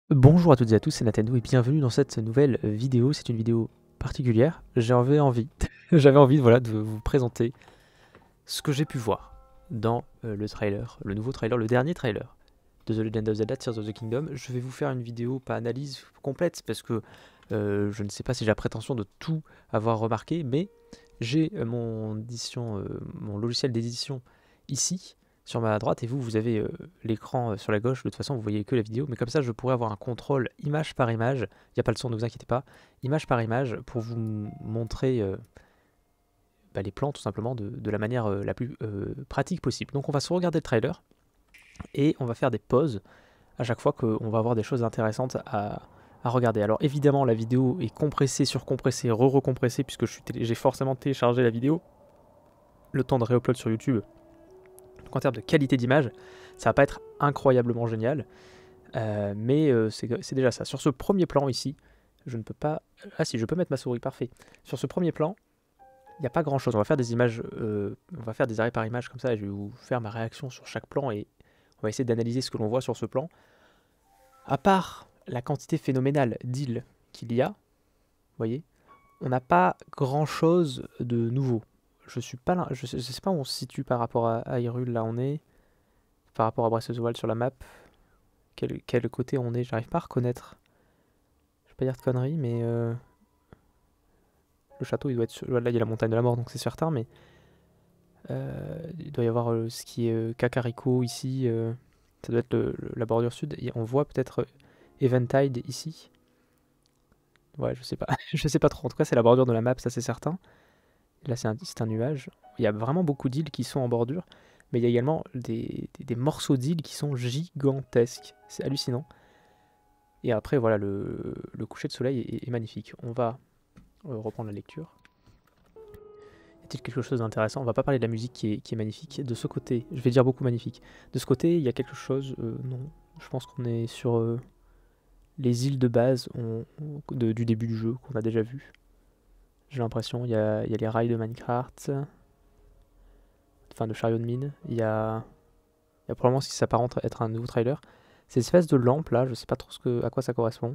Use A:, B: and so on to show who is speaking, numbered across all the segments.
A: Bonjour à toutes et à tous, c'est Nintendo et bienvenue dans cette nouvelle vidéo. C'est une vidéo particulière. J'avais envie, j'avais envie voilà, de vous présenter ce que j'ai pu voir dans le trailer, le nouveau trailer, le dernier trailer de The Legend of Zelda Tears of the Kingdom. Je vais vous faire une vidéo, pas analyse complète, parce que je ne sais pas si j'ai la prétention de tout avoir remarqué, mais j'ai mon logiciel d'édition ici, sur ma droite, et vous avez l'écran sur la gauche. De toute façon, vous voyez que la vidéo, mais comme ça, je pourrais avoir un contrôle image par image. Il n'y a pas le son, ne vous inquiétez pas. Image par image, pour vous montrer les plans, tout simplement, de la manière la plus pratique possible. Donc, on va se regarder le trailer, et on va faire des pauses à chaque fois qu'on va avoir des choses intéressantes à regarder. Alors évidemment la vidéo est compressée, surcompressée, re-recompressée puisque j'ai forcément téléchargé la vidéo, le temps de réupload sur YouTube. Donc en termes de qualité d'image, ça va pas être incroyablement génial, mais c'est déjà ça. Sur ce premier plan ici, je ne peux pas... Ah si, je peux mettre ma souris, parfait. Sur ce premier plan, il n'y a pas grand chose. On va faire des images, on va faire des arrêts par image comme ça, et je vais vous faire ma réaction sur chaque plan, et on va essayer d'analyser ce que l'on voit sur ce plan. À part la quantité phénoménale d'îles qu'il y a, vous voyez, on n'a pas grand chose de nouveau. Je suis pas là, je sais pas où on se situe par rapport à Hyrule, là on est, par rapport à Breath of the Wild sur la map. Quel côté on est, j'arrive pas à reconnaître. Je vais pas dire de conneries, mais le château il doit être. Là il y a la montagne de la mort donc c'est certain, mais il doit y avoir ce qui est Kakariko ici, ça doit être la bordure sud, et on voit peut-être Eventide ici. Ouais, je sais pas. Je sais pas trop. En tout cas, c'est la bordure de la map, ça c'est certain. Là, c'est un nuage. Il y a vraiment beaucoup d'îles qui sont en bordure, mais il y a également des morceaux d'îles qui sont gigantesques. C'est hallucinant. Et après, voilà, le coucher de soleil est magnifique. On va reprendre la lecture. Y a-t-il quelque chose d'intéressant? On va pas parler de la musique qui est magnifique. De ce côté, je vais dire beaucoup magnifique. De ce côté, il y a quelque chose... non, je pense qu'on est sur les îles de base du début du jeu qu'on a déjà vu. J'ai l'impression, il y a les rails de Minecraft, enfin de chariot de mine. Il y a probablement ce qui s'apparente à être un nouveau trailer. Ces espèces de lampes là, je sais pas trop à quoi ça correspond.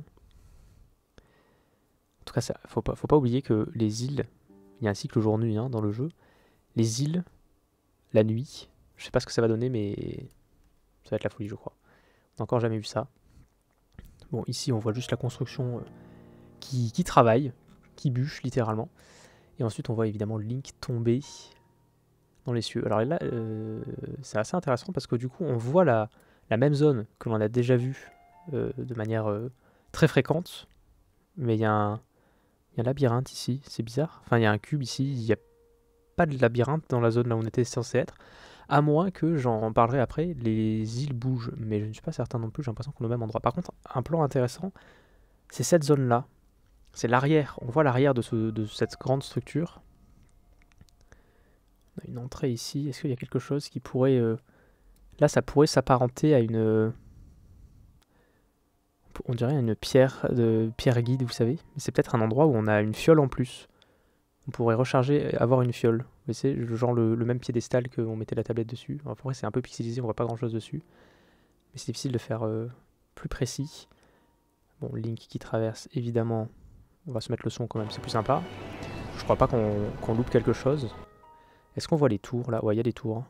A: En tout cas, faut pas oublier que les îles, il y a un cycle jour-nuit hein, dans le jeu. Les îles, la nuit, je sais pas ce que ça va donner, mais ça va être la folie, je crois. On n'a encore jamais vu ça. Bon, ici, on voit juste la construction qui travaille, qui bûche littéralement. Et ensuite, on voit évidemment Link tomber dans les cieux. Alors là, c'est assez intéressant parce que du coup, on voit la même zone que l'on a déjà vue de manière très fréquente. Mais il y a un labyrinthe ici, c'est bizarre. Enfin, il y a un cube ici, il n'y a pas de labyrinthe dans la zone là où on était censé être. À moins que, j'en parlerai après, les îles bougent. Mais je ne suis pas certain non plus, j'ai l'impression qu'on est au même endroit. Par contre, un plan intéressant, c'est cette zone-là. C'est l'arrière. On voit l'arrière de cette grande structure. On a une entrée ici. Est-ce qu'il y a quelque chose qui pourrait... Là, ça pourrait s'apparenter à une... On dirait une pierre guide, vous savez. Mais c'est peut-être un endroit où on a une fiole en plus. On pourrait recharger, avoir une fiole. Vous voyez, genre le même piédestal qu'on mettait la tablette dessus. Alors, pour vrai, c'est un peu pixelisé, on voit pas grand-chose dessus. Mais c'est difficile de faire plus précis. Bon, Link qui traverse, évidemment. On va se mettre le son quand même, c'est plus sympa. Je crois pas qu'on loupe quelque chose. Est-ce qu'on voit les tours là? Ouais, il y a des tours.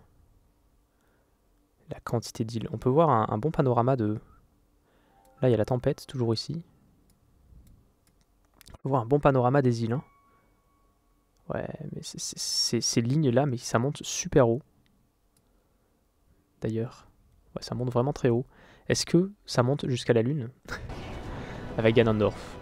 A: La quantité d'îles. On peut voir un bon panorama de... Là, il y a la tempête, toujours ici. On peut voir un bon panorama des îles. Hein. Ouais, mais ces lignes-là, mais ça monte super haut. D'ailleurs. Ouais, ça monte vraiment très haut. Est-ce que ça monte jusqu'à la lune? Avec Ganondorf.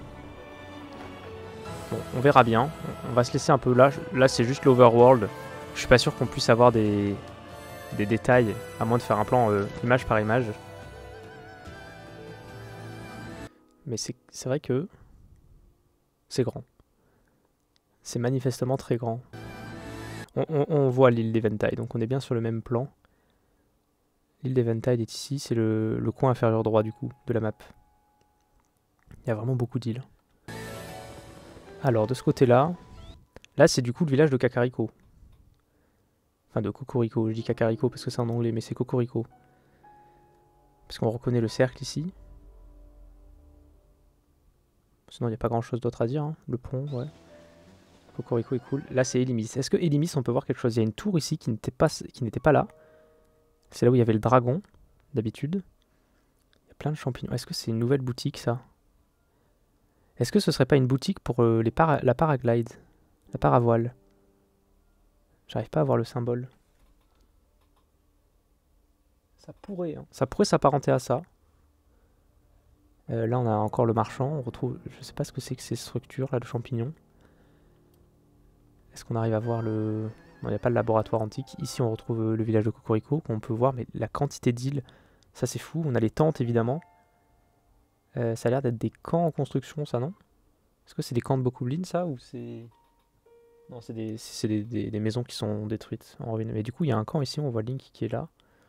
A: Bon, on verra bien. On va se laisser un peu là. Là, c'est juste l'overworld. Je suis pas sûr qu'on puisse avoir des détails, à moins de faire un plan image par image. Mais c'est vrai que c'est grand. C'est manifestement très grand. On voit l'île d'Eventide, donc on est bien sur le même plan. L'île d'Eventide est ici, c'est le coin inférieur droit du coup de la map. Il y a vraiment beaucoup d'îles. Alors de ce côté-là, là c'est du coup le village de Kakariko. Enfin de Cocorico, je dis Kakariko parce que c'est en anglais, mais c'est Cocorico. Parce qu'on reconnaît le cercle ici. Sinon, il n'y a pas grand chose d'autre à dire. Hein. Le pont, ouais. Cocorico est cool. Là, c'est Elimis. Est-ce que Elimis, on peut voir quelque chose? Il y a une tour ici qui n'était pas là. C'est là où il y avait le dragon, d'habitude. Il y a plein de champignons. Est-ce que c'est une nouvelle boutique, ça? Est-ce que ce serait pas une boutique pour la paraglide? La paravoile? J'arrive pas à voir le symbole. Ça pourrait, hein. Ça pourrait s'apparenter à ça. Là, on a encore le marchand. On retrouve... Je sais pas ce que c'est que ces structures, là, de champignons. Est-ce qu'on arrive à voir le... Non, il n'y a pas le laboratoire antique. Ici, on retrouve le village de Cocorico, qu'on peut voir, mais la quantité d'îles, ça c'est fou. On a les tentes, évidemment. Ça a l'air d'être des camps en construction, ça, non? Est-ce que c'est des camps de Bokoblin, ça, ou c'est... Non, c'est des maisons qui sont détruites en ruine. Mais du coup, il y a un camp ici, on voit Link qui est là.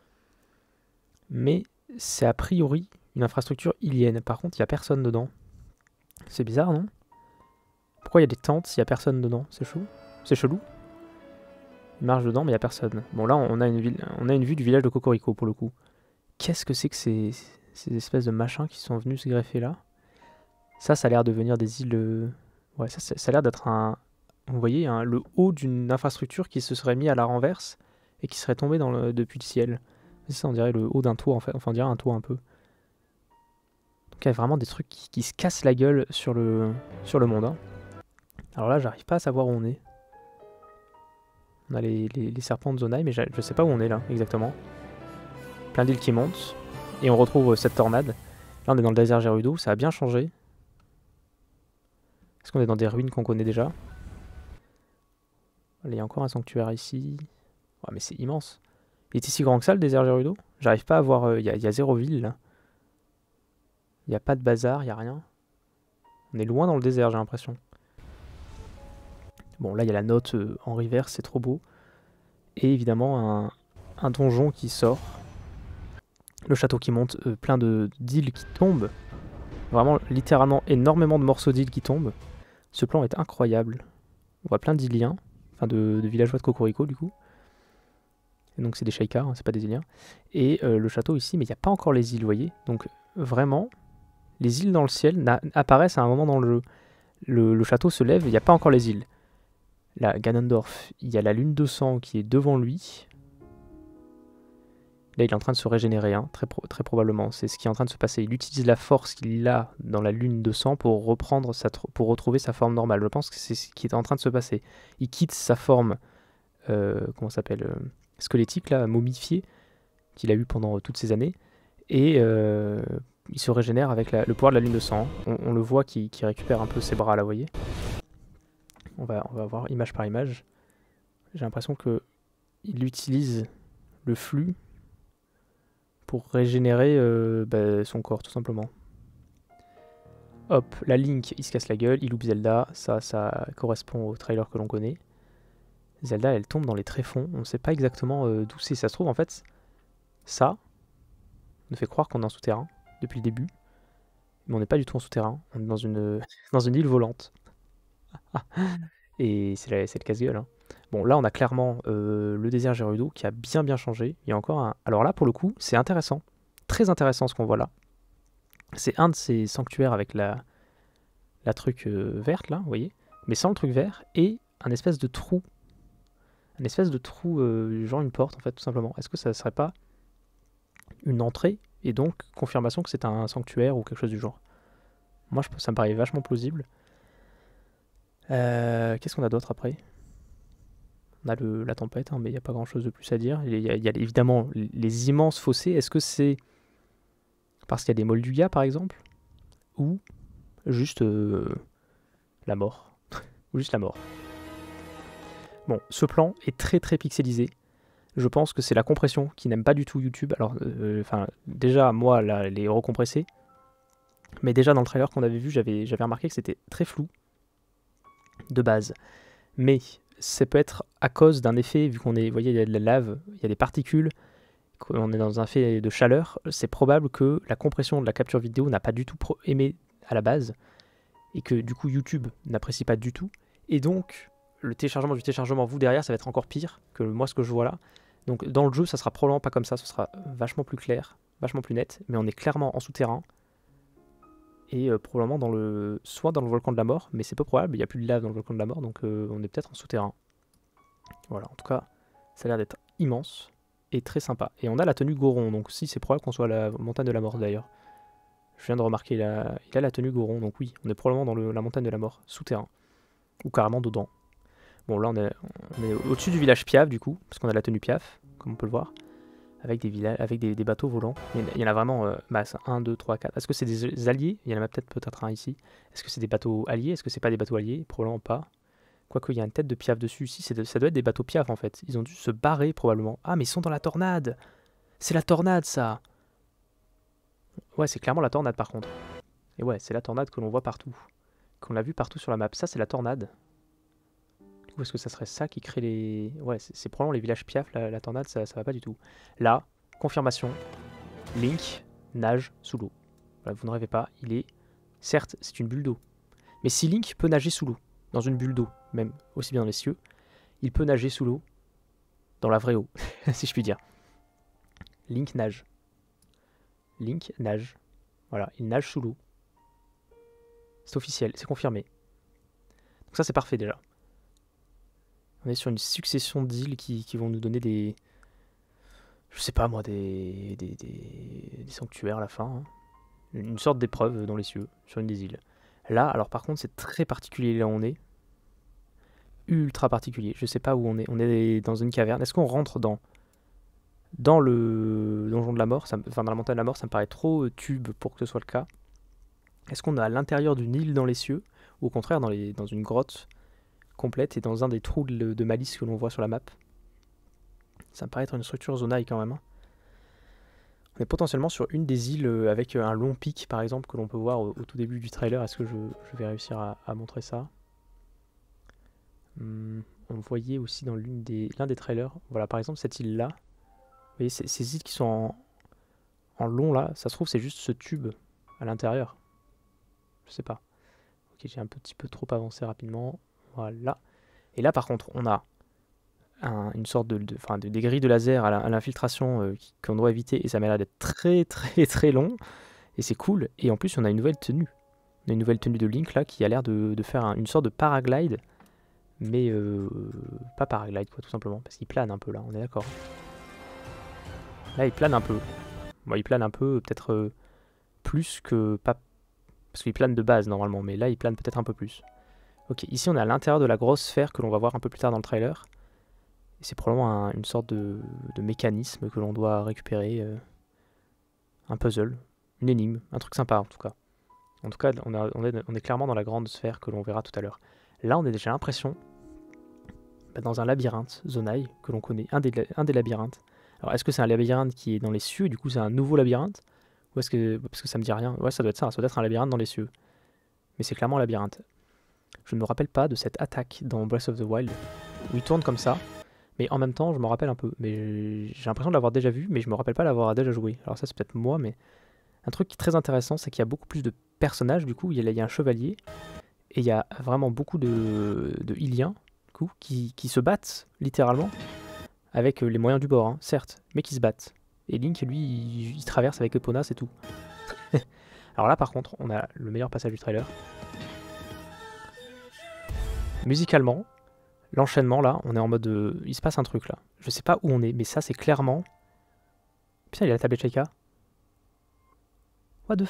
A: Mais c'est a priori une infrastructure ilienne. Par contre, il n'y a personne dedans. C'est bizarre, non? Pourquoi il y a des tentes s'il n'y a personne dedans? C'est chelou. C'est chelou. Il marche dedans, mais il n'y a personne. Bon, là, on a une vue du village de Cocorico, pour le coup. Qu'est-ce que c'est que ces espèces de machins qui sont venus se greffer là? Ça a l'air de venir des îles... Ouais, ça a l'air d'être un... Vous voyez, hein, le haut d'une infrastructure qui se serait mis à la renverse et qui serait tombé depuis le ciel. C'est ça, on dirait le haut d'un toit, en fait. Enfin, on dirait un toit un peu. Donc il y a vraiment des trucs qui se cassent la gueule sur le monde. Hein. Alors là, j'arrive pas à savoir où on est. On a les serpents de Zonai, mais je sais pas où on est là, exactement. Plein d'îles qui montent. Et on retrouve cette tornade. Là, on est dans le désert Gerudo, ça a bien changé. Est-ce qu'on est dans des ruines qu'on connaît déjà? Il y a encore un sanctuaire ici. Ouais, mais c'est immense. Il est si grand que ça, le désert Gerudo? J'arrive pas à voir... Il y a 0 ville, là. Il n'y a pas de bazar, il n'y a rien. On est loin dans le désert, j'ai l'impression. Bon, là, il y a la note en rivière, c'est trop beau. Et évidemment, un donjon qui sort. Le château qui monte, plein d'îles qui tombent. Vraiment, littéralement, énormément de morceaux d'îles qui tombent. Ce plan est incroyable. On voit plein d'Iliens. Enfin, de villageois de Cocorico, du coup. Et donc, c'est des Shaikars, hein, c'est pas des Iliens. Et le château ici, mais il n'y a pas encore les îles, vous voyez. Donc, vraiment, les îles dans le ciel apparaissent à un moment dans le jeu. Le château se lève, il n'y a pas encore les îles. Là, Ganondorf, il y a la lune de sang qui est devant lui. Là, il est en train de se régénérer, hein, très probablement. C'est ce qui est en train de se passer. Il utilise la force qu'il a dans la lune de sang pour retrouver sa forme normale. Je pense que c'est ce qui est en train de se passer. Il quitte sa forme, comment ça s'appelle, squelettique, là, momifiée, qu'il a eu pendant toutes ces années. Et il se régénère avec le pouvoir de la lune de sang. On le voit qui récupère un peu ses bras, là, vous voyez. On va voir image par image. J'ai l'impression qu'il utilise le flux pour régénérer son corps, tout simplement. Hop, la Link, il se casse la gueule, il loupe Zelda. Ça correspond au trailer que l'on connaît. Zelda, elle tombe dans les tréfonds. On ne sait pas exactement d'où c'est. Ça se trouve, en fait, ça nous fait croire qu'on est en souterrain depuis le début. Mais on n'est pas du tout en souterrain. On est dans une île volante. Et c'est le casse-gueule. Hein. Bon, là, on a clairement le désert Gerudo qui a bien changé. Il y a encore un... Alors là, pour le coup, c'est intéressant. Très intéressant ce qu'on voit là. C'est un de ces sanctuaires avec la truc verte, là, vous voyez. Mais sans le truc vert. Et un espèce de trou. Un espèce de trou, genre une porte, en fait, tout simplement. Est-ce que ça serait pas une entrée et donc confirmation que c'est un sanctuaire ou quelque chose du genre? Moi, ça me paraît vachement plausible. Qu'est-ce qu'on a d'autre après? On a la tempête, hein, mais il n'y a pas grand chose de plus à dire. Il y a évidemment les immenses fossés. Est-ce que c'est parce qu'il y a des Molduga par exemple? Ou juste la mort? Ou juste la mort? Bon, ce plan est très pixelisé. Je pense que c'est la compression qui n'aime pas du tout YouTube. Alors, déjà, moi, là, elle est recompressée. Mais déjà, dans le trailer qu'on avait vu, j'avais remarqué que c'était très flou de base. Mais ça peut être à cause d'un effet, vu qu'on est, vous voyez, il y a de la lave, il y a des particules, qu'on est dans un effet de chaleur, c'est probable que la compression de la capture vidéo n'a pas du tout aimé à la base, et que du coup YouTube n'apprécie pas du tout, et donc le téléchargement du téléchargement, vous derrière, ça va être encore pire que moi ce que je vois là. Donc dans le jeu, ça sera probablement pas comme ça, ce sera vachement plus clair, vachement plus net, mais on est clairement en souterrain, Et probablement soit dans le volcan de la mort, mais c'est peu probable, il n'y a plus de lave dans le volcan de la mort, donc on est peut-être en souterrain. Voilà, en tout cas, ça a l'air d'être immense et très sympa. Et on a la tenue Goron, donc si c'est probable qu'on soit à la montagne de la mort d'ailleurs. Je viens de remarquer, il a la tenue Goron, donc oui, on est probablement dans la montagne de la mort, souterrain. Ou carrément dedans. Bon, là on est au-dessus du village Piaf du coup, parce qu'on a la tenue Piaf, comme on peut le voir. Avec des bateaux volants. Il y en a vraiment masse. 1, 2, 3, 4. Est-ce que c'est des alliés? Il y en a peut-être un ici. Est-ce que c'est des bateaux alliés? Est-ce que c'est pas des bateaux alliés? Probablement pas. Quoique, il y a une tête de Piaf dessus. Ici, ça doit être des bateaux Piaf en fait. Ils ont dû se barrer probablement. Ah, mais ils sont dans la tornade! C'est la tornade ça! Ouais, c'est clairement la tornade par contre. Et ouais, c'est la tornade que l'on voit partout. Qu'on a vu partout sur la map. Ça, c'est la tornade. Ou est-ce que ça serait ça qui crée les... Ouais, c'est probablement les villages Piaf, la tornade, ça va pas du tout. Là, confirmation, Link nage sous l'eau. Voilà, vous ne rêvez pas, il est... Certes, c'est une bulle d'eau. Mais si Link peut nager sous l'eau, dans une bulle d'eau, même aussi bien dans les cieux, il peut nager sous l'eau, dans la vraie eau, si je puis dire. Link nage. Link nage. Voilà, il nage sous l'eau. C'est officiel, c'est confirmé. Donc ça, c'est parfait déjà. On est sur une succession d'îles qui vont nous donner des... Je sais pas moi, des sanctuaires à la fin. Hein. Une sorte d'épreuve dans les cieux, sur une des îles. Là, alors par contre, c'est très particulier là où on est. Ultra particulier. Je sais pas où on est. On est dans une caverne. Est-ce qu'on rentre dans le donjon de la mort? Enfin, dans la montagne de la mort, ça me paraît trop tube pour que ce soit le cas. Est-ce qu'on est à l'intérieur d'une île dans les cieux? Ou au contraire, dans une grotte complète et dans un des trous de malice que l'on voit sur la map? Ça me paraît être une structure zonaille quand même. Hein. On est potentiellement sur une des îles avec un long pic par exemple que l'on peut voir au tout début du trailer. Est-ce que je vais réussir à montrer ça? On voyait aussi dans l'un des trailers, voilà par exemple cette île là. Vous voyez ces îles qui sont en long là, ça se trouve c'est juste ce tube à l'intérieur. Je sais pas. Ok, j'ai un petit peu trop avancé rapidement. Voilà. Et là par contre on a une sorte des grilles de laser à l'infiltration qu'on doit éviter et ça m'a l'air d'être très très très long et c'est cool. Et en plus on a une nouvelle tenue. On a une nouvelle tenue de Link là qui a l'air de faire une sorte de paraglide. Mais pas paraglide quoi tout simplement. Parce qu'il plane un peu là, on est d'accord. Là il plane un peu. Bon, il plane un peu peut-être plus que... pas parce qu'il plane de base normalement. Mais là il plane peut-être un peu plus. Ok, ici on est à l'intérieur de la grosse sphère que l'on va voir un peu plus tard dans le trailer. C'est probablement une sorte de mécanisme que l'on doit récupérer. Un puzzle, une énigme, un truc sympa en tout cas. En tout cas, on est clairement dans la grande sphère que l'on verra tout à l'heure. Là, on a déjà l'impression dans un labyrinthe, Zonaï, que l'on connaît, un des labyrinthes. Alors, est-ce que c'est un labyrinthe qui est dans les cieux, du coup c'est un nouveau labyrinthe? Ou est-ce que... Parce que ça me dit rien. Ouais, ça doit être un labyrinthe dans les cieux. Mais c'est clairement un labyrinthe. Je ne me rappelle pas de cette attaque dans Breath of the Wild, où il tourne comme ça. Mais en même temps, je me rappelle un peu. Mais j'ai l'impression de l'avoir déjà vu, mais je me rappelle pas l'avoir déjà joué. Alors ça, c'est peut-être moi, mais... Un truc qui est très intéressant, c'est qu'il y a beaucoup plus de personnages, du coup. Il y a un chevalier, et il y a vraiment beaucoup de Hyliens, du coup, qui se battent, littéralement, avec les moyens du bord, hein, certes, mais qui se battent. Et Link, lui, il traverse avec Epona, c'est tout. Alors là, par contre, on a le meilleur passage du trailer. Musicalement... L'enchaînement là, on est en mode... il se passe un truc là. Je sais pas où on est, mais ça c'est clairement... Putain, il y a la tablette Sheikah. What the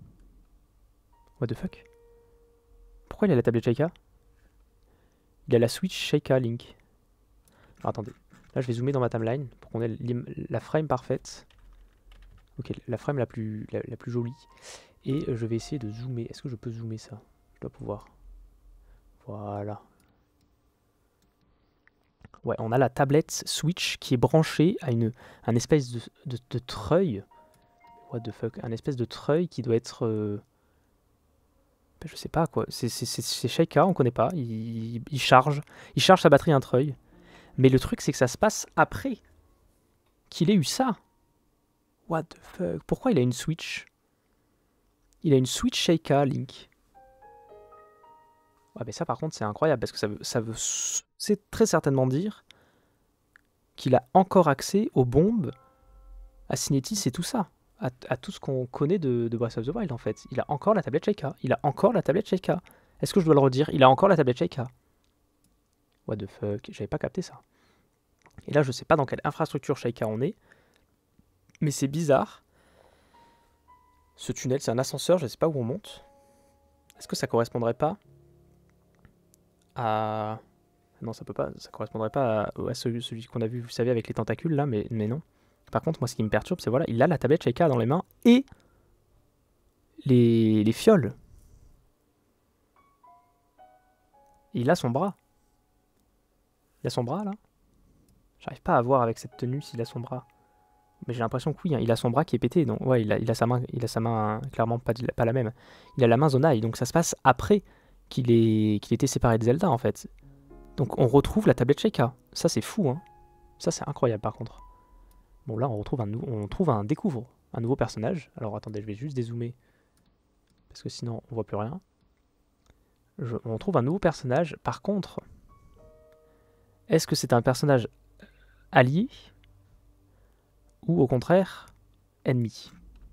A: fuck? Pourquoi il y a la tablette Sheikah? Il y a la Switch Sheikah Link. Alors attendez. Là je vais zoomer dans ma timeline pour qu'on ait la frame parfaite. Ok, la frame la plus jolie. Et je vais essayer de zoomer. Est-ce que je peux zoomer ça? Je dois pouvoir. Voilà. Ouais, on a la tablette Switch qui est branchée à un espèce de treuil. What the fuck? Un espèce de treuil qui doit être... je sais pas quoi. C'est Sheikah, on connaît pas. Il charge. Il charge sa batterie à un treuil. Mais le truc, c'est que ça se passe après qu'il ait eu ça. What the fuck? Pourquoi il a une Switch? Il a une Switch Sheikah, Link. Ouais, mais ça par contre c'est incroyable parce que c'est très certainement dire qu'il a encore accès aux bombes, à Cinétis et tout ça. à tout ce qu'on connaît de Breath of the Wild en fait. Il a encore la tablette Sheikah. Il a encore la tablette Sheikah. Est-ce que je dois le redire? Il a encore la tablette Sheikah. What the fuck? J'avais pas capté ça. Et là, je sais pas dans quelle infrastructure Sheikah on est. Mais c'est bizarre. Ce tunnel, c'est un ascenseur, je sais pas où on monte. Est-ce que ça correspondrait pas à... Non, ça peut pas, ça correspondrait pas à celui qu'on a vu, vous savez, avec les tentacules là, mais non. Par contre, moi, ce qui me perturbe, c'est voilà, il a la tablette Sheikah dans les mains et les fioles. Il a son bras. Il a son bras là. J'arrive pas à voir avec cette tenue s'il a son bras. Mais j'ai l'impression que oui, hein, il a son bras qui est pété. Donc ouais, il a sa main, clairement pas la même. Il a la main Zonai, donc ça se passe après qu'il était séparé de Zelda en fait. Donc on retrouve la tablette Sheikah. Ça c'est fou, hein. Ça c'est incroyable par contre. Bon là on découvre un nouveau personnage. Alors attendez, je vais juste dézoomer. Parce que sinon on voit plus rien. On trouve un nouveau personnage. Par contre, est-ce que c'est un personnage allié ou au contraire ennemi?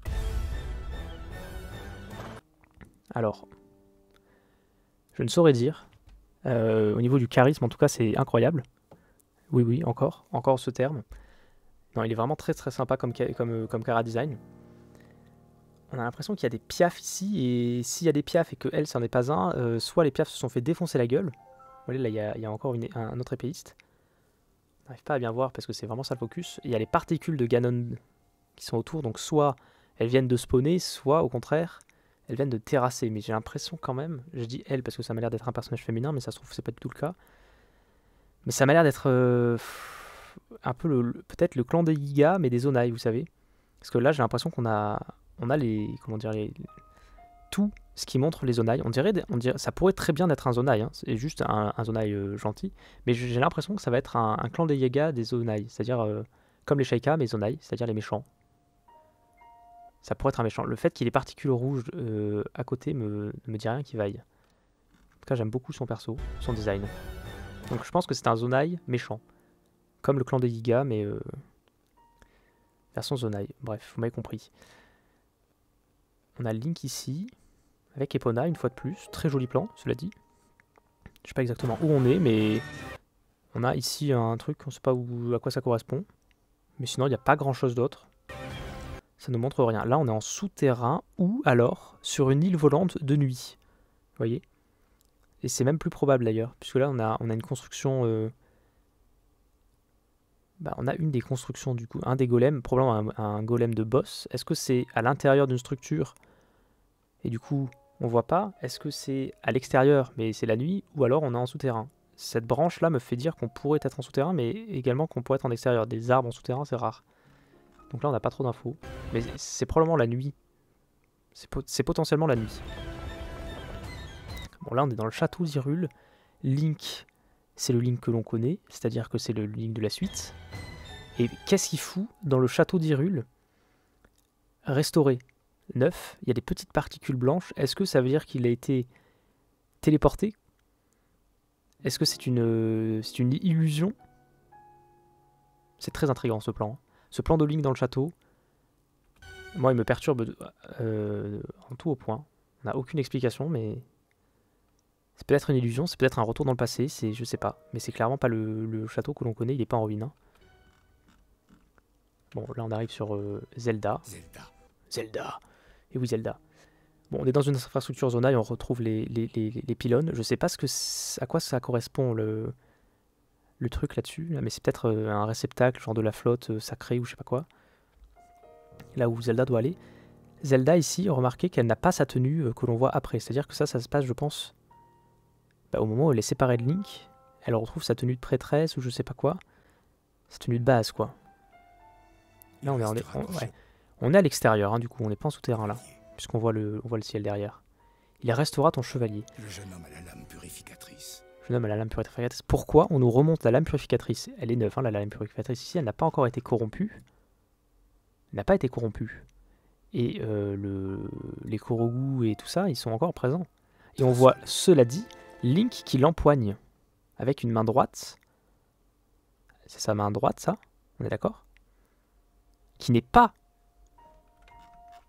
A: Alors, je ne saurais dire. Au niveau du charisme, en tout cas, c'est incroyable. Oui, encore ce terme. Non, il est vraiment très très sympa comme Chara design. On a l'impression qu'il y a des piafs ici, et s'il y a des piafs et que elle, c'en est pas un, soit les piafs se sont fait défoncer la gueule. Vous voyez, là, il y a encore un autre épéiste. On n'arrive pas à bien voir parce que c'est vraiment ça le focus. Il y a les particules de Ganon qui sont autour, donc soit elles viennent de spawner, soit au contraire, elles viennent de terrasser. Mais j'ai l'impression quand même, je dis elle parce que ça m'a l'air d'être un personnage féminin, mais ça se trouve c'est pas du tout le cas. Mais ça m'a l'air d'être un peu peut-être le clan des Yiga, mais des Zonai, vous savez. Parce que là j'ai l'impression qu'on a les, comment dire, tout ce qui montre les Zonai. On dirait ça pourrait très bien être un Zonai, hein. C'est juste un Zonai gentil. Mais j'ai l'impression que ça va être un clan des Yiga, des Zonai. C'est-à-dire comme les Sheikah, mais Zonai, c'est-à-dire les méchants. Ça pourrait être un méchant. Le fait qu'il ait particules rouges à côté ne me dit rien qui vaille. En tout cas, j'aime beaucoup son perso, son design. Donc je pense que c'est un Zonai méchant. Comme le clan des Yiga, mais version Zonai. Bref, vous m'avez compris. On a Link ici, avec Epona, une fois de plus. Très joli plan, cela dit. Je sais pas exactement où on est, mais on a ici un truc, on sait pas à quoi ça correspond. Mais sinon, il n'y a pas grand-chose d'autre. Ça ne montre rien. Là, on est en souterrain ou alors sur une île volante de nuit. Vous voyez? Et c'est même plus probable d'ailleurs, puisque là, on a une construction... on a une des constructions du coup, un des golems, probablement un golem de boss. Est-ce que c'est à l'intérieur d'une structure et du coup, on voit pas? Est-ce que c'est à l'extérieur, mais c'est la nuit? Ou alors on est en souterrain? Cette branche-là me fait dire qu'on pourrait être en souterrain, mais également qu'on pourrait être en extérieur. Des arbres en souterrain, c'est rare. Donc là, on n'a pas trop d'infos. Mais c'est probablement la nuit. C'est potentiellement la nuit. Bon, là, on est dans le château d'Hyrule. Link, c'est le Link que l'on connaît, c'est-à-dire que c'est le Link de la suite. Et qu'est-ce qu'il fout dans le château d'Hyrule? Restauré, neuf, il y a des petites particules blanches. Est-ce que ça veut dire qu'il a été téléporté? Est-ce que c'est une illusion? C'est très intriguant ce plan. Ce plan de Link dans le château, moi il me perturbe en tout au point. On n'a aucune explication, mais c'est peut-être une illusion, c'est peut-être un retour dans le passé, je sais pas. Mais c'est clairement pas le château que l'on connaît, il est pas en ruine. Hein. Bon, là on arrive sur Zelda. Zelda. Et oui, Zelda. Bon, on est dans une infrastructure Zonai, on retrouve les pylônes. Je sais pas à quoi ça correspond le truc là-dessus, là, mais c'est peut-être un réceptacle, genre de la flotte sacrée ou je sais pas quoi. Là où Zelda doit aller. Zelda ici, remarquez qu'elle n'a pas sa tenue que l'on voit après. C'est-à-dire que ça se passe, je pense, au moment où elle est séparée de Link. Elle retrouve sa tenue de prêtresse ou je sais pas quoi. Sa tenue de base, quoi. Là, on est à l'extérieur, hein, du coup, on n'est pas en souterrain là, puisqu'on voit le ciel derrière. Il restera ton chevalier.
B: Le jeune homme à la lame purificatrice.
A: Jeune homme à la lame purificatrice. Pourquoi on nous remonte la lame purificatrice? Elle est neuve, hein, la lame purificatrice ici, elle n'a pas encore été corrompue. Elle n'a pas été corrompue. Et les Korogu et tout ça, ils sont encore présents. Et on voit, cela dit, Link qui l'empoigne avec une main droite. C'est sa main droite, ça? On est d'accord? Qui n'est pas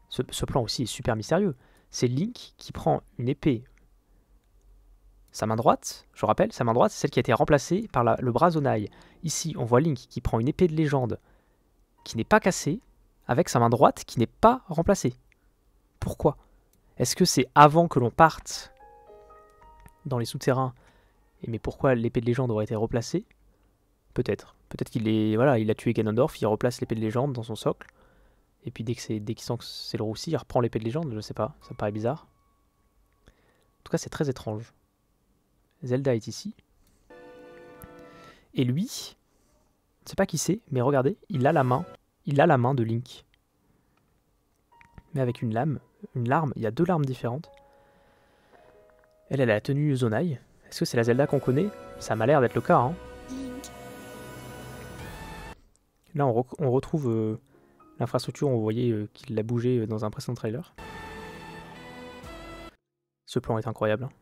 A: Ce plan aussi est super mystérieux. C'est Link qui prend une épée. Sa main droite, je rappelle, sa main droite, c'est celle qui a été remplacée par le bras Zonai. Ici, on voit Link qui prend une épée de légende qui n'est pas cassée, avec sa main droite qui n'est pas remplacée. Pourquoi? Est-ce que c'est avant que l'on parte dans les souterrains? Mais pourquoi l'épée de légende aurait été replacée? Peut-être. Peut-être qu'il est, voilà, il a tué Ganondorf, il replace l'épée de légende dans son socle. Et puis dès qu'il sent que c'est le roussi, il reprend l'épée de légende, je sais pas, ça me paraît bizarre. En tout cas, c'est très étrange. Zelda est ici. Et lui, je ne sais pas qui c'est, mais regardez, il a la main de Link. Mais avec une larme, il y a deux larmes différentes. Elle a la tenue Zonai. Est-ce que c'est la Zelda qu'on connaît? Ça m'a l'air d'être le cas, hein. Là, on retrouve l'infrastructure, on voyait qu'il l'a bougé dans un précédent trailer. Ce plan est incroyable, hein.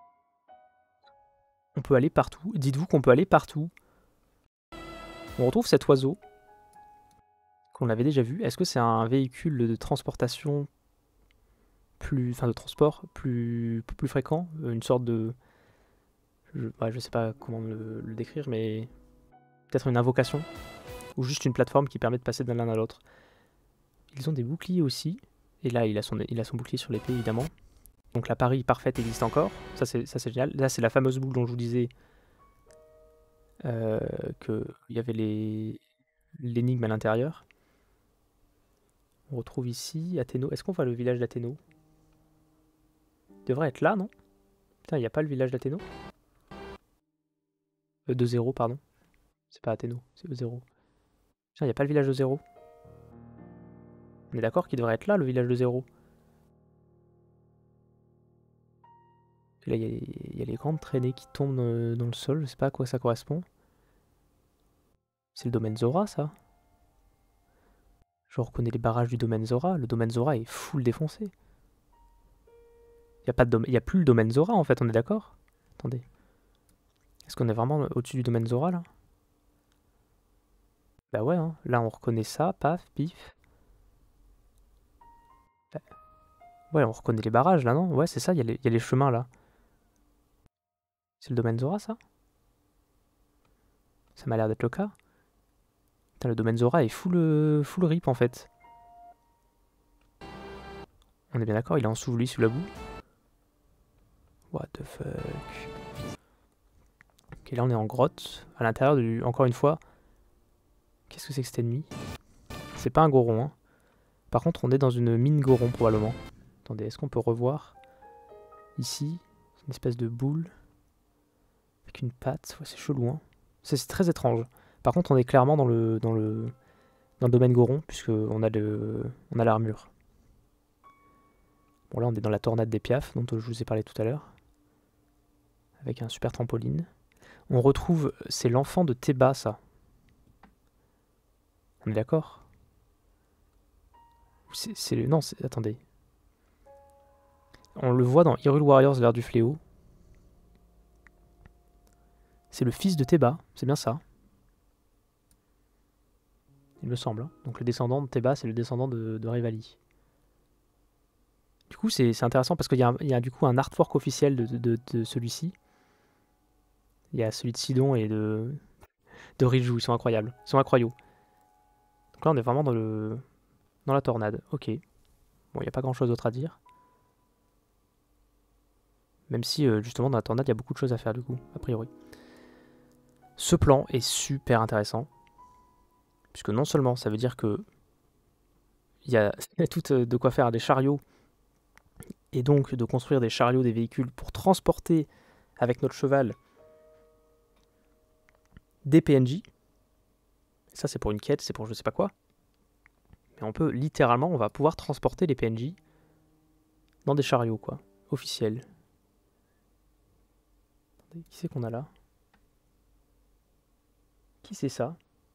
A: On peut aller partout. Dites-vous qu'on peut aller partout. On retrouve cet oiseau qu'on avait déjà vu. Est-ce que c'est un véhicule de transportation de transport plus fréquent? Une sorte de... je sais pas comment le décrire, mais peut-être une invocation ou juste une plateforme qui permet de passer d'un l'un à l'autre. Ils ont des boucliers aussi. Et là, il a son bouclier sur l'épée, évidemment. Donc la pari parfaite existe encore. Ça, c'est génial. Là, c'est la fameuse boule dont je vous disais qu'il y avait l'énigme à l'intérieur. On retrouve ici Athéno. Est-ce qu'on voit le village d'Athéno? Il devrait être là, non? Putain, il n'y a pas le village d'Athéno? De zéro, pardon. C'est pas Athéno, c'est E0. Putain, il n'y a pas le village de zéro. On est d'accord qu'il devrait être là, le village de zéro. Là, il y a les grandes traînées qui tombent dans le sol. Je sais pas à quoi ça correspond. C'est le domaine Zora, ça? Je reconnais les barrages du domaine Zora. Le domaine Zora est full défoncé. Il y a plus le domaine Zora, en fait, on est d'accord? Attendez. Est-ce qu'on est vraiment au-dessus du domaine Zora, là? Bah ouais, hein. Là, on reconnaît ça. Paf, pif. Ouais, on reconnaît les barrages, là, non? Ouais, c'est ça, il y a les chemins, là. C'est le domaine Zora, ça? Ça m'a l'air d'être le cas. Putain, le domaine Zora est full rip, en fait. On est bien d'accord, il est enseveli sous la boue. What the fuck. Ok, là on est en grotte. À l'intérieur du... Encore une fois. Qu'est-ce que c'est que cet ennemi? C'est pas un goron, hein. Par contre, on est dans une mine goron, probablement. Attendez, est-ce qu'on peut revoir? Ici, une espèce de boule. Avec une patte. Ouais, c'est chelou, hein. C'est très étrange. Par contre, on est clairement dans le domaine goron, puisqu'on a l'armure. Bon, là, on est dans la tornade des piafs, dont je vous ai parlé tout à l'heure. Avec un super trampoline. On retrouve... C'est l'enfant de Théba, ça. On est d'accord? Non, attendez. On le voit dans Hyrule Warriors, l'ère du fléau. C'est le fils de Théba, c'est bien ça. Il me semble, hein. Donc le descendant de Théba, c'est le descendant de Revali. Du coup, c'est intéressant parce qu'il y a du coup un artwork officiel de celui-ci. Il y a celui de Sidon et de Riju, ils sont incroyables. Ils sont incroyables. Donc là, on est vraiment dans la tornade. Ok. Bon, il n'y a pas grand-chose d'autre à dire. Même si, justement, dans la tornade, il y a beaucoup de choses à faire, du coup, a priori. Ce plan est super intéressant. Puisque non seulement, ça veut dire que il y a tout de quoi faire des chariots. Et donc, de construire des chariots, des véhicules pour transporter avec notre cheval des PNJ. Ça, c'est pour une quête, c'est pour je sais pas quoi. Mais on peut, littéralement, on va pouvoir transporter les PNJ dans des chariots, quoi. Officiels. Attendez, qui c'est qu'on a là? Qui c'est ça?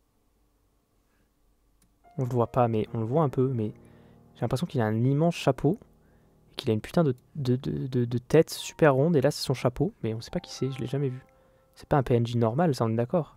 A: On le voit pas, mais on le voit un peu, mais j'ai l'impression qu'il a un immense chapeau. Et qu'il a une putain de tête super ronde, et là, c'est son chapeau. Mais on sait pas qui c'est, je l'ai jamais vu. C'est pas un PNJ normal, ça, on est d'accord?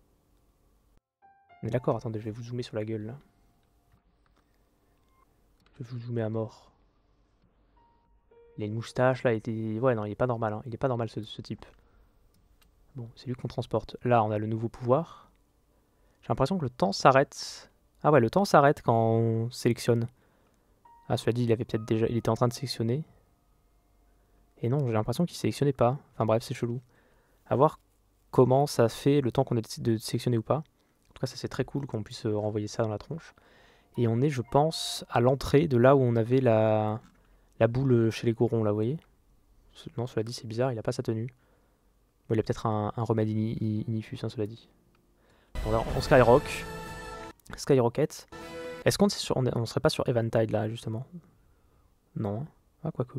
A: On est d'accord, attendez, je vais vous zoomer sur la gueule, là. Je vous mets à mort. Il a une moustache là, ouais non, il est pas normal, hein. Il est pas normal ce type. Bon, c'est lui qu'on transporte. Là, on a le nouveau pouvoir. J'ai l'impression que le temps s'arrête. Ah ouais, le temps s'arrête quand on sélectionne. Ah, cela dit, il avait peut-être déjà... Il était en train de sélectionner. Et non, j'ai l'impression qu'il sélectionnait pas. Enfin bref, c'est chelou. À voir comment ça fait le temps qu'on est de sélectionner ou pas. En tout cas, ça c'est très cool qu'on puisse renvoyer ça dans la tronche. Et on est, je pense, à l'entrée de là où on avait la boule chez les Gorons, là, vous voyez. Non, cela dit, c'est bizarre, il a pas sa tenue. Bon, il a peut-être un remède inifus, hein, cela dit. On Skyrock. Skyrocket. Est-ce qu'on on serait pas sur Eventide là, justement? Non. Ah, quoique.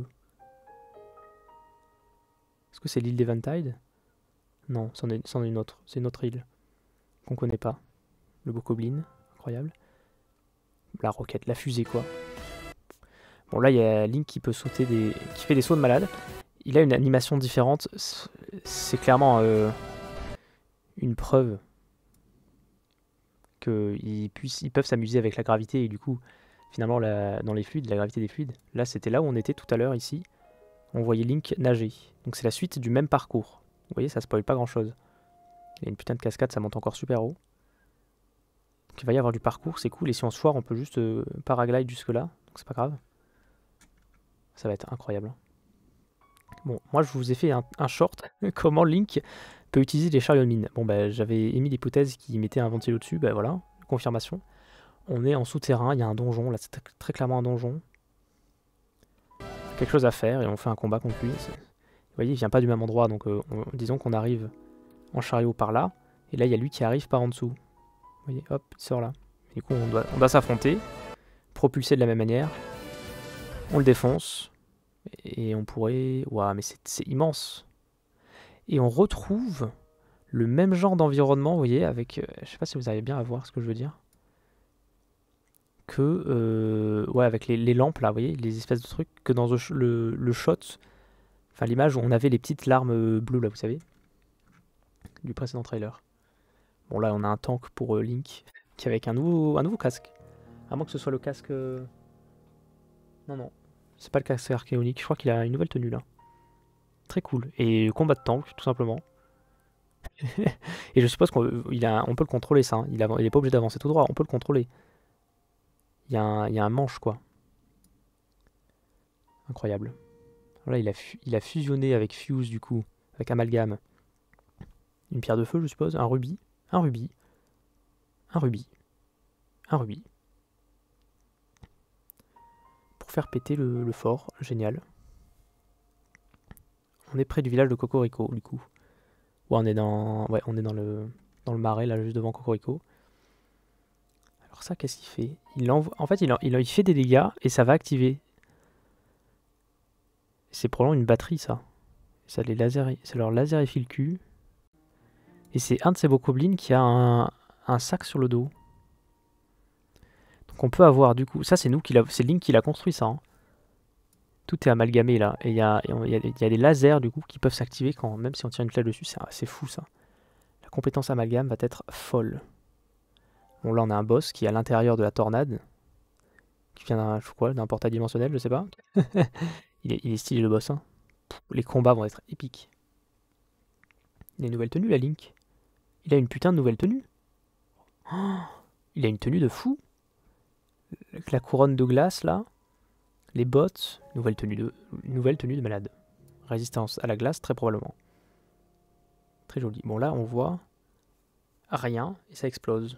A: Est-ce que c'est l'île d'Eventide? Non, c'en est une autre. C'est une autre île qu'on connaît pas. Le Bokoblin, incroyable. La roquette, la fusée quoi. Bon là il y a Link qui peut sauter qui fait des sauts de malade. Il a une animation différente. C'est clairement une preuve qu'ils peuvent s'amuser avec la gravité et du coup finalement dans les fluides, la gravité des fluides. Là c'était là où on était tout à l'heure ici. On voyait Link nager. Donc c'est la suite du même parcours. Vous voyez, ça spoil pas grand chose. Il y a une putain de cascade, ça monte encore super haut. Donc il va y avoir du parcours, c'est cool. Et si on se foire, on peut juste paraglide jusque là. Donc c'est pas grave. Ça va être incroyable. Bon, moi je vous ai fait un short. Comment Link peut utiliser les chariots de mine. Bon bah j'avais émis l'hypothèse qui mettait un ventilo dessus. Bah voilà, confirmation. On est en souterrain, il y a un donjon. Là c'est très clairement un donjon. Quelque chose à faire et on fait un combat contre lui. Vous voyez, il vient pas du même endroit, donc disons qu'on arrive en chariot par là, et là il y a lui qui arrive par en dessous. Vous voyez, hop, il sort là. Et du coup on doit s'affronter, propulser de la même manière, on le défonce, et on pourrait... Waouh, mais c'est immense. Et on retrouve le même genre d'environnement, vous voyez, avec... je sais pas si vous arrivez bien à voir ce que je veux dire. Que... ouais, avec les lampes là, vous voyez, les espèces de trucs, que dans le shot... Enfin, l'image où on avait les petites larmes bleues, là, vous savez, du précédent trailer. Bon, là, on a un tank pour Link, qui est avec un nouveau casque. À moins que ce soit le casque... Non, non, c'est pas le casque archéonique. Je crois qu'il a une nouvelle tenue, là. Très cool. Et combat de tank, tout simplement. Et je suppose qu'on peut le contrôler, ça. Hein. Il est pas obligé d'avancer tout droit, on peut le contrôler. Il y a un manche, quoi. Incroyable. Là, il a fusionné avec Fuse, du coup, avec Amalgame. Une pierre de feu, je suppose, un rubis, un rubis, un rubis, un rubis. Pour faire péter le fort, génial. On est près du village de Cocorico, du coup. Ouais, on est dans le marais, là, juste devant Cocorico. Alors ça, qu'est-ce qu'il fait? En fait, il fait des dégâts et ça va activer. C'est probablement une batterie, ça. C'est leur laser le cul. Et c'est un de ces bokoblins qui a un sac sur le dos. Donc on peut avoir du coup... Ça c'est Link qui l'a construit ça. Hein. Tout est amalgamé là. Et il y a des lasers du coup qui peuvent s'activer même si on tire une flèche dessus. C'est fou ça. La compétence amalgame va être folle. Bon là on a un boss qui est à l'intérieur de la tornade. Qui vient d'un portail dimensionnel, je sais pas. il est stylé le boss. Hein. Les combats vont être épiques. Il a une nouvelle tenue la Link. Il a une putain de nouvelle tenue. Oh, il a une tenue de fou. La couronne de glace là. Les bottes. Nouvelle tenue de malade. Résistance à la glace très probablement. Très joli. Bon là on voit rien et ça explose.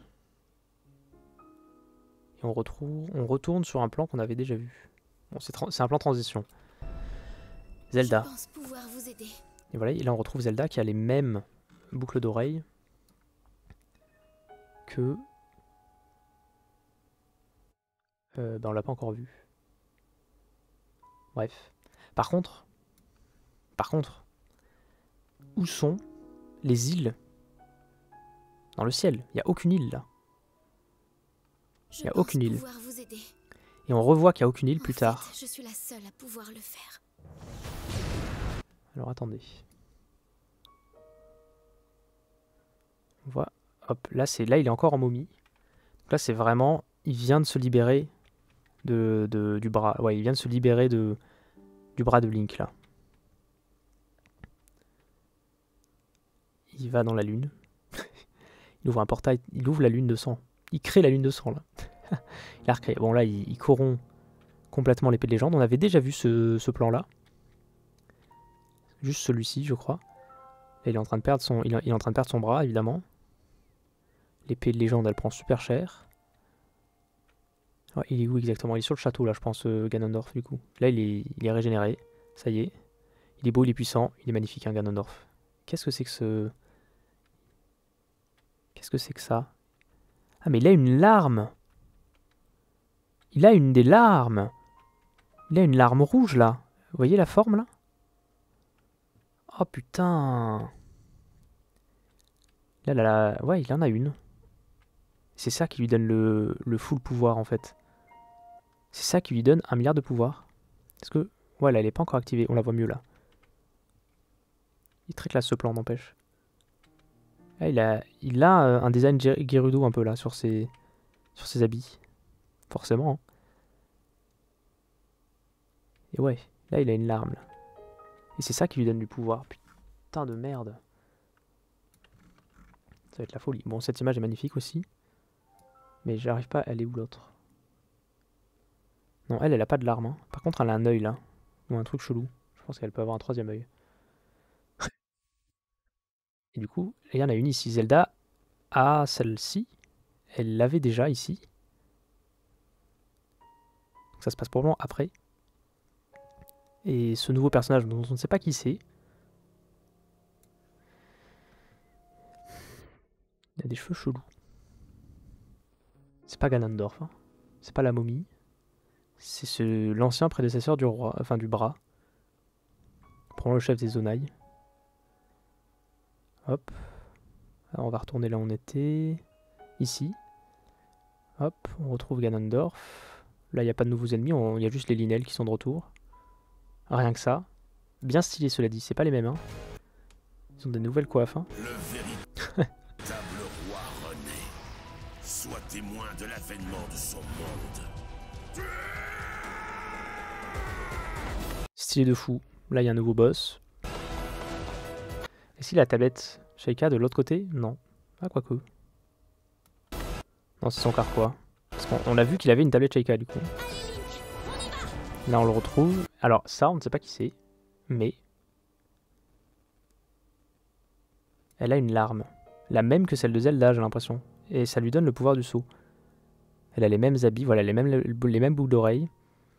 A: Et on retourne sur un plan qu'on avait déjà vu. Bon c'est un plan transition. Zelda.
C: Je pense pouvoir vous aider.
A: Et voilà, et là on retrouve Zelda qui a les mêmes boucles d'oreilles que... on l'a pas encore vu. Bref. Par contre, où sont les îles dans le ciel? Il n'y a aucune île là. Il n'y a aucune île. Et on revoit qu'il n'y a aucune île plus tard.
C: Je suis la seule à pouvoir le faire.
A: Alors attendez. On voit, hop, là il est encore en momie. Donc là c'est vraiment, il vient de se libérer du bras. Ouais, il vient de se libérer du bras de Link, là. Il va dans la lune. Il ouvre un portail, il ouvre la lune de sang. Il crée la lune de sang, là. Il a recréé. Bon, là, il corrompt complètement l'épée de légende. On avait déjà vu ce plan-là. Juste celui-ci, je crois. Là, il est en train de perdre son bras, évidemment. L'épée de légende, elle prend super cher. Ouais, il est où exactement? Il est sur le château, là, je pense, Ganondorf, du coup. Là, il est régénéré. Ça y est. Il est beau, il est puissant. Il est magnifique, hein, Ganondorf. Qu'est-ce que c'est que ce... Qu'est-ce que c'est que ça? Ah, mais il a une larme! Il a une des larmes! Il a une larme rouge, là. Vous voyez la forme, là? Oh, putain! Là. Ouais, il en a une. C'est ça qui lui donne le full pouvoir, en fait. C'est ça qui lui donne 1 milliard de pouvoir. Est-ce que... Ouais, là, elle est pas encore activée. On la voit mieux, là. Il est très classe, ce plan, n'empêche. Ah, il a un design Gerudo, un peu, là, sur ses habits. Forcément. Hein. Et ouais, là, il a une larme, là. Et c'est ça qui lui donne du pouvoir. Putain de merde. Ça va être la folie. Bon, cette image est magnifique aussi. Mais j'arrive pas... Elle est où, l'autre? Non, elle a pas de larme. Hein. Par contre, elle a un œil, là. Ou un truc chelou. Je pense qu'elle peut avoir un 3e œil. Et du coup, il y en a une ici. Zelda a celle-ci. Elle l'avait déjà ici. Donc ça se passe probablement après. Et ce nouveau personnage dont on ne sait pas qui c'est. Il a des cheveux chelous. C'est pas Ganondorf. Hein. C'est pas la momie. C'est l'ancien prédécesseur du roi, enfin du bras. Prends le chef des Zonaï. Hop. Alors on va retourner là où on était. Ici. Hop, on retrouve Ganondorf. Là, il n'y a pas de nouveaux ennemis, il y a juste les Linel qui sont de retour. Rien que ça. Bien stylé, cela dit, c'est pas les mêmes. Hein. Ils ont des nouvelles coiffes. Hein.
B: Le véritable roi renaît. Sois témoin de l'avènement de son monde.
A: Stylé de fou. Là, il y a un nouveau boss. Et si la tablette Sheikah de l'autre côté? Non. Ah, quoique. Non, c'est son carquois. Parce qu'on a vu qu'il avait une tablette Sheikah, du coup. Là, on le retrouve. Alors, ça, on ne sait pas qui c'est. Mais... elle a une larme. La même que celle de Zelda, j'ai l'impression. Et ça lui donne le pouvoir du saut. Elle a les mêmes habits, voilà, les mêmes boucles d'oreilles.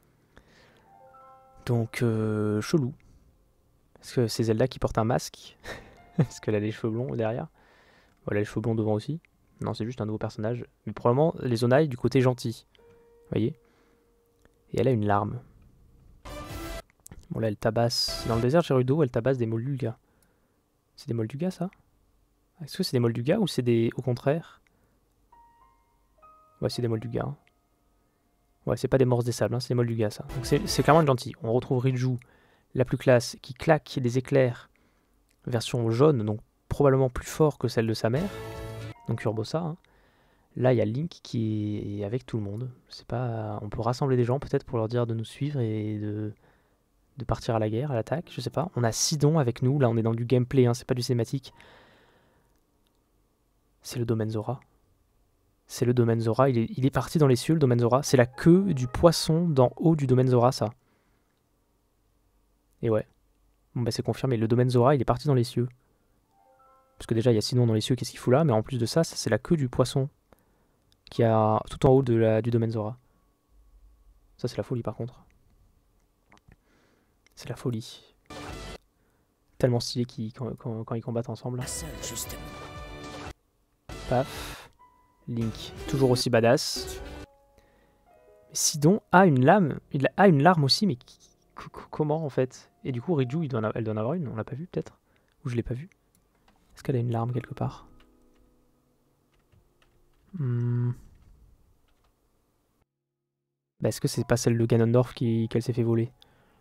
A: Donc, chelou. Est-ce que c'est Zelda qui porte un masque? Est-ce qu'elle a les cheveux blonds derrière? Voilà, les cheveux blonds devant aussi. Non, c'est juste un nouveau personnage. Mais probablement les Zonaï du côté gentil. Vous voyez? Et elle a une larme. Bon, là, elle tabasse. Dans le désert Gerudo, elle tabasse des Moldugas. C'est des Moldugas, ça? Est-ce que c'est des Moldugas ou c'est des... au contraire? Ouais, c'est des Moldugas. Hein. Ouais, c'est pas des Morses des Sables, hein, c'est des Moldugas, ça. Donc c'est clairement une gentille. On retrouve Riju, la plus classe, qui claque des éclairs. Version jaune, donc probablement plus fort que celle de sa mère. Donc Urbosa. Hein. Là, il y a Link qui est avec tout le monde. C'est pas... on peut rassembler des gens peut-être pour leur dire de nous suivre et de partir à la guerre, à l'attaque, je sais pas. On a Sidon avec nous, là on est dans du gameplay, hein, c'est pas du cinématique. C'est le domaine Zora. C'est le domaine Zora, il est parti dans les cieux, le domaine Zora. C'est la queue du poisson d'en haut du domaine Zora, ça. Et ouais. Bon bah c'est confirmé, le domaine Zora, il est parti dans les cieux. Parce que déjà, il y a Sidon dans les cieux, qu'est-ce qu'il fout là? Mais en plus de ça, c'est la queue du poisson qui a tout en haut du domaine Zora. Ça, c'est la folie, par contre. C'est la folie. Tellement stylé quand ils combattent ensemble. Paf. Link, toujours aussi badass. Sidon a une lame. Il a une larme aussi, mais comment en fait? Et du coup, Riju, elle doit en avoir une. On l'a pas vu peut-être? Ou je l'ai pas vu? Est-ce qu'elle a une larme quelque part? Bah, est-ce que c'est pas celle de Ganondorf qu'elle s'est fait voler?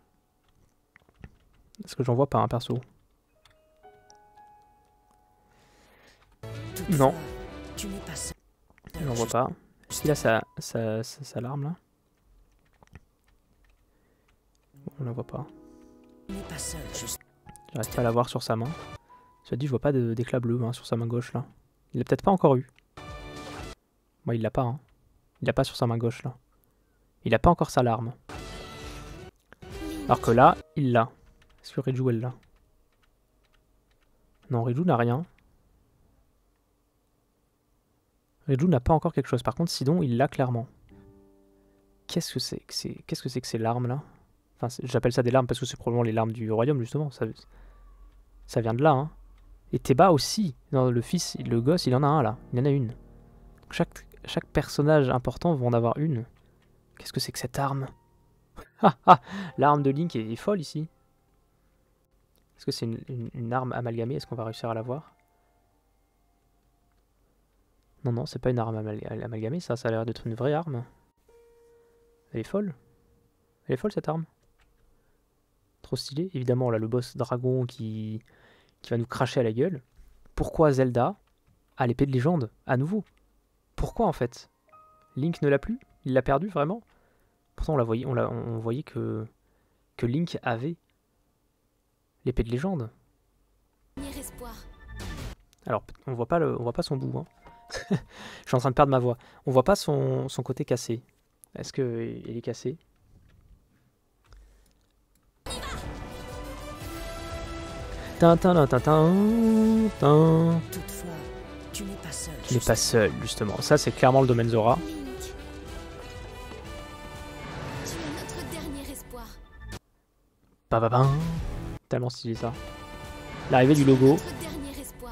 A: Est-ce que j'en vois pas un perso? Non. J'en vois pas. Est-ce qu'il a sa larme là? On la voit pas.
D: Tu n'es pas seul, juste.
A: J'arrive pas à la voir sur sa main. Cela dit, je vois pas d'éclat bleu hein, sur sa main gauche là. Il l'a peut-être pas encore eu. Moi, il l'a pas. Hein. Il l'a pas sur sa main gauche là. Il a pas encore sa larme. Alors que là, il l'a. Est-ce que Riju elle l'a? Non, Riju n'a rien. Riju n'a pas encore quelque chose. Par contre, Sidon, il l'a clairement. Qu'est-ce que c'est que ces larmes là? Enfin, j'appelle ça des larmes parce que c'est probablement les larmes du royaume justement. Ça vient de là. Hein. Et Théba aussi. Non, le fils, le gosse, il en a un là. Il en a une. Chaque personnage important va en avoir une. Qu'est-ce que c'est que cette arme? L'arme de Link est folle ici. Est-ce que c'est une arme amalgamée? Est-ce qu'on va réussir à la voir? Non, c'est pas une arme amalgamée, ça a l'air d'être une vraie arme. Elle est folle. Elle est folle cette arme. Trop stylé. Évidemment, là, le boss dragon qui va nous cracher à la gueule. Pourquoi Zelda a l'épée de légende à nouveau? Pourquoi en fait? Link ne l'a plus? Il l'a perdu vraiment? Pourtant on voyait que Link avait l'épée de légende. Alors on voit pas son bout. Hein. Je suis en train de perdre ma voix. On voit pas son côté cassé. Est-ce qu'il est cassé?
D: Toutefois, tu n'es pas seul.
A: Tu n'es pas seul, justement. Ça, c'est clairement le domaine Zora.
C: Link. Tu es notre dernier espoir.
A: Bababam. Tellement stylé ça. L'arrivée du logo.
C: Notre dernier espoir.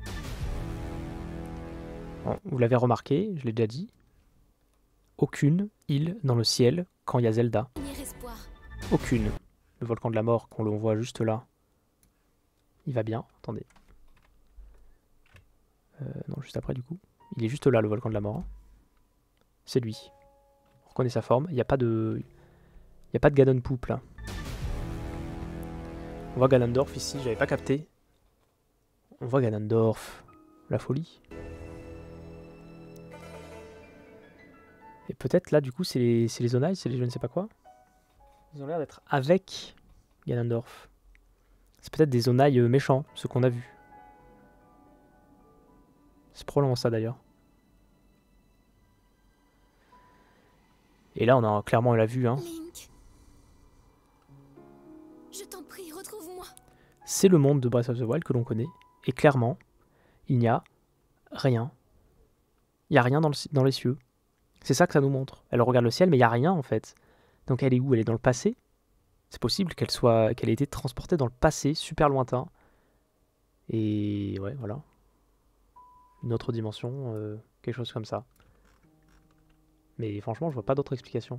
A: Bon, vous l'avez remarqué, je l'ai déjà dit. Aucune île dans le ciel quand il y a Zelda.
C: Dernier espoir.
A: Aucune. Le volcan de la mort qu'on le voit juste là. Il va bien, attendez. Non, juste après du coup. Il est juste là, le volcan de la mort. Hein. C'est lui. On reconnaît sa forme. Il n'y a pas de... Il n'y a pas de Ganon Poupe là. On voit Ganondorf ici, j'avais pas capté. On voit Ganondorf. La folie. Et peut-être là du coup c'est les Zonai, c'est les je ne sais pas quoi. Ils ont l'air d'être avec Ganondorf. C'est peut-être des Zonai méchants, ceux qu'on a vus. C'est probablement ça d'ailleurs. Et là on a clairement la vue. Hein.
C: Link. Je t'en prie, retrouve-moi.
A: C'est le monde de Breath of the Wild que l'on connaît. Et clairement, il n'y a rien. Il n'y a rien dans les cieux. C'est ça que ça nous montre. Elle regarde le ciel, mais il n'y a rien en fait. Donc elle est où? Elle est dans le passé? C'est possible qu'elle ait été transportée dans le passé, super lointain. Et ouais, voilà. Une autre dimension, quelque chose comme ça. Mais franchement, je vois pas d'autre explication.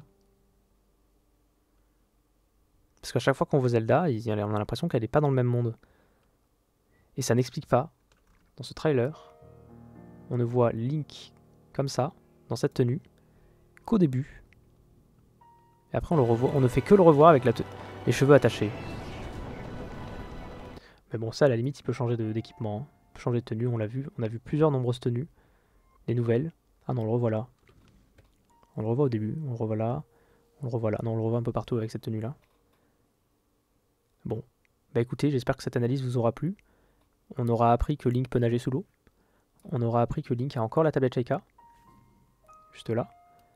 A: Parce qu'à chaque fois qu'on voit Zelda, on a l'impression qu'elle n'est pas dans le même monde. Et ça n'explique pas. Dans ce trailer, on ne voit Link comme ça, dans cette tenue, qu'au début. Et après on le revoit, on ne fait que le revoir avec les cheveux attachés. Mais bon, ça à la limite il peut changer d'équipement. Hein. Il peut changer de tenue, on l'a vu. On a vu plusieurs nombreuses tenues. Des nouvelles. Ah non, on le revoit là. On le revoit au début, on le revoit là. On le revoit là. Non, on le revoit un peu partout avec cette tenue là. Bon. Bah écoutez, j'espère que cette analyse vous aura plu. On aura appris que Link peut nager sous l'eau. On aura appris que Link a encore la tablette Sheikah. Juste là.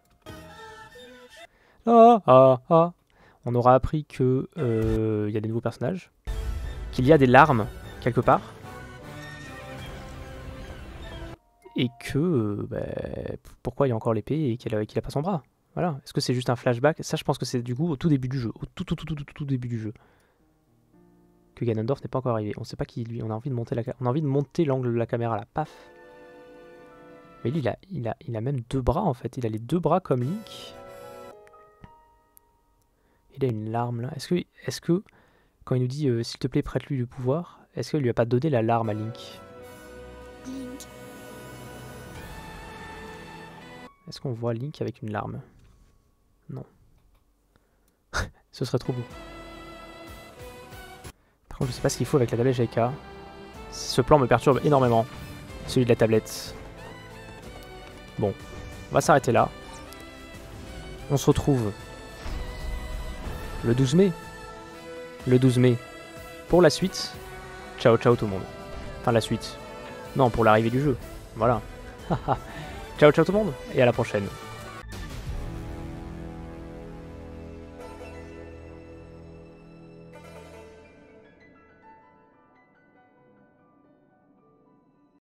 A: On aura appris que y a des nouveaux personnages. Qu'il y a des larmes quelque part. Et que pourquoi il y a encore l'épée et qu'il a pas son bras. Voilà. Est-ce que c'est juste un flashback? Ça je pense que c'est du coup au tout début du jeu. Au tout début du jeu. Que Ganondorf n'est pas encore arrivé. On sait pas qui lui. On a envie de monter l'angle de la caméra là. Paf. Mais lui il a même deux bras en fait. Il a les deux bras comme Link. Il a une larme là. Est-ce que quand il nous dit s'il te plaît prête-lui le pouvoir, est-ce qu'il lui a pas donné la larme à Link?
C: Link.
A: Est-ce qu'on voit Link avec une larme? Non. Ce serait trop beau. Par contre je sais pas ce qu'il faut avec la tablette Sheikah. Ce plan me perturbe énormément. Celui de la tablette. Bon. On va s'arrêter là. On se retrouve le 12 mai le 12 mai pour la suite. Ciao ciao tout le monde. Enfin la suite. Non, pour l'arrivée du jeu. Voilà. Ciao ciao tout le monde et à la prochaine.